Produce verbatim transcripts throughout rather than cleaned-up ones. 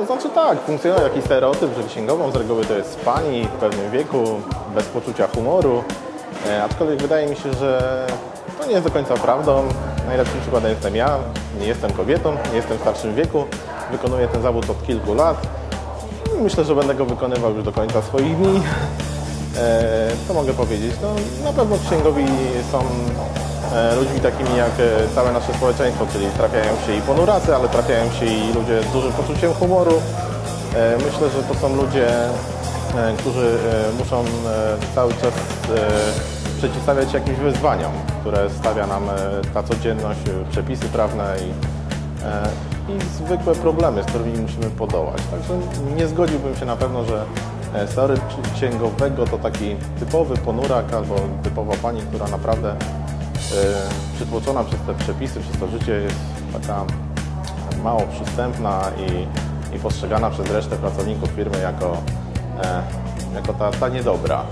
To znaczy tak, funkcjonuje jakiś stereotyp, że księgową z reguły to jest pani w pewnym wieku, bez poczucia humoru, e, aczkolwiek wydaje mi się, że to nie jest do końca prawdą. Najlepszym przykładem jestem ja, nie jestem kobietą, nie jestem w starszym wieku, wykonuję ten zawód od kilku lat. Myślę, że będę go wykonywał już do końca swoich dni. E, co mogę powiedzieć? No, na pewno księgowi są e, ludźmi takimi jak e, całe nasze społeczeństwo, czyli trafiają się i ponuracy, ale trafiają się i ludzie z dużym poczuciem humoru. E, myślę, że to są ludzie, e, którzy e, muszą e, cały czas e, przeciwstawiać się jakimś wyzwaniom, które stawia nam e, ta codzienność, przepisy prawne i, e, i zwykłe problemy, z którymi musimy podołać. Także nie zgodziłbym się na pewno, że z teorii księgowego to taki typowy ponurak albo typowa pani, która naprawdę y, przytłoczona przez te przepisy, przez to życie jest taka mało przystępna i, i postrzegana przez resztę pracowników firmy jako, e, jako ta, ta niedobra.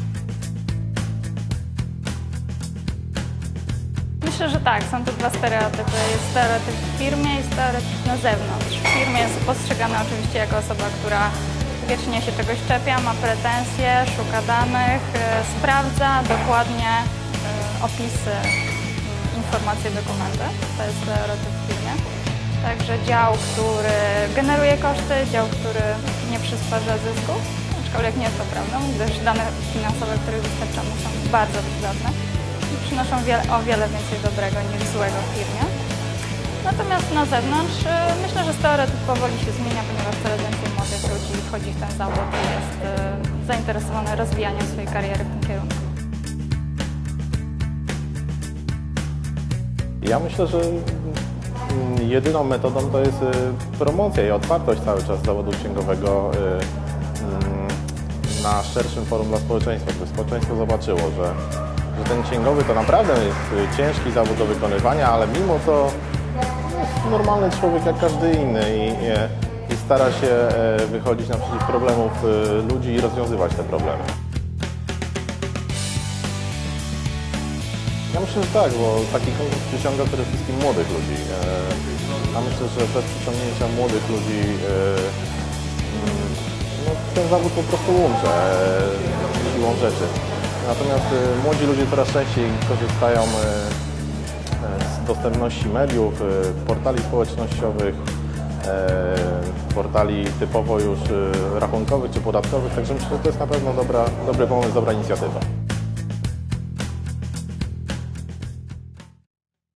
Myślę, że tak, są to dwa stereotypy. Jest stereotyp w firmie i stereotyp na zewnątrz. W firmie jest postrzegana oczywiście jako osoba, która wiecznie się czegoś czepia, ma pretensje, szuka danych, e, sprawdza dokładnie e, opisy, e, informacje, dokumenty. To jest stereotyp w firmie. Także dział, który generuje koszty, dział, który nie przysparza zysków, aczkolwiek nie jest to prawdą, gdyż dane finansowe, których dostarczamy, są bardzo przydatne i przynoszą wiele, o wiele więcej dobrego niż złego w firmie. Natomiast na zewnątrz myślę, że stereotyp powoli się zmienia, ponieważ coraz więcej młodych ludzi wchodzi w ten zawód i jest zainteresowane rozwijaniem swojej kariery w tym kierunku. Ja myślę, że jedyną metodą to jest promocja i otwartość cały czas zawodu księgowego na szerszym forum dla społeczeństwa, żeby społeczeństwo zobaczyło, że, że ten księgowy to naprawdę jest ciężki zawód do wykonywania, ale mimo to normalny człowiek jak każdy inny i, i stara się wychodzić naprzeciw problemów ludzi i rozwiązywać te problemy. Ja myślę, że tak, bo taki konkurs przyciąga przede wszystkim młodych ludzi. A myślę, że bez przyciągnięcia młodych ludzi no, ten zawód po prostu łączy siłą rzeczy. Natomiast młodzi ludzie coraz częściej korzystają z dostępności mediów, portali społecznościowych, portali typowo już rachunkowych czy podatkowych, także myślę, że to jest na pewno dobra, dobry pomysł, dobra inicjatywa.